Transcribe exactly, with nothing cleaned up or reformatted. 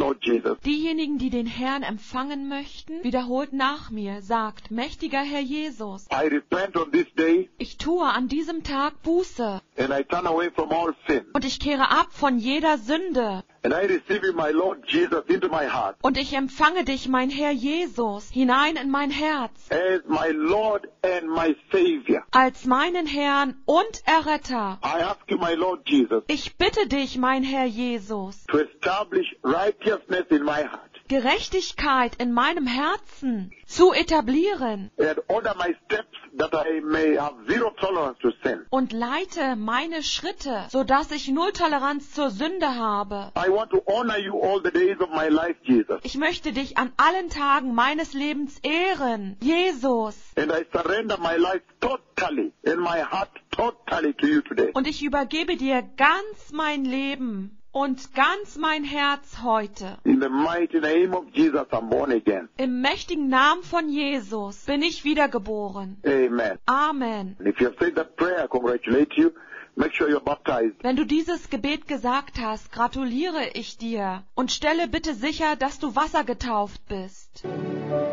Lord Jesus. Diejenigen, die den Herrn empfangen möchten, wiederholt nach mir, sagt, mächtiger Herr Jesus, I repent on this day, ich tue an diesem Tag Buße and I turn away from all sin. und ich kehre ab von jeder Sünde. And I receive you, my Lord Jesus, into my heart Und ich empfange dich, mein Herr Jesus, hinein in mein Herz, as my Lord and my Savior. als meinen Herrn und Erretter. I ask you, my Lord Jesus, Ich bitte dich, mein Herr Jesus, to establish righteousness in my heart Gerechtigkeit in meinem Herzen zu etablieren and order my steps that I may have zero tolerance to sin. und leite meine Schritte, sodass ich Null Toleranz zur Sünde habe. I want to honor you all the days of my life, Jesus. Ich möchte dich an allen Tagen meines Lebens ehren, Jesus. And I surrender my life totally and my heart totally to you today. Und ich übergebe dir ganz mein Leben und ganz mein Herz heute. In the mighty name of Jesus, I'm born again. Im mächtigen Namen von Jesus bin ich wiedergeboren. Amen. Amen. And if you have said that prayer, I congratulate you. Make sure you're baptized. Wenn du dieses Gebet gesagt hast, gratuliere ich dir und stelle bitte sicher, dass du wassergetauft bist.